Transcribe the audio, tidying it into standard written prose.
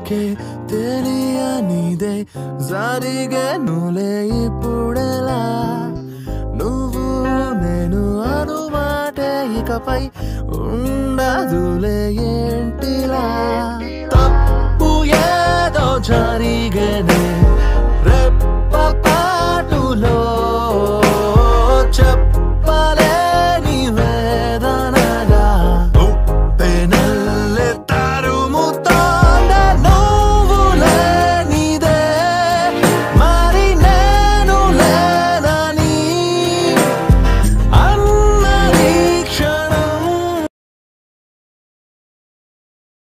నాకే తెలియనిదే జరిగేనులే ఇప్పుడెలా నువ్వు నేను అనుమాటే ఇకపై ఉండదులే ఏంటిలా తప్పు ఏదో జరిగేనే రెప్పపాటులో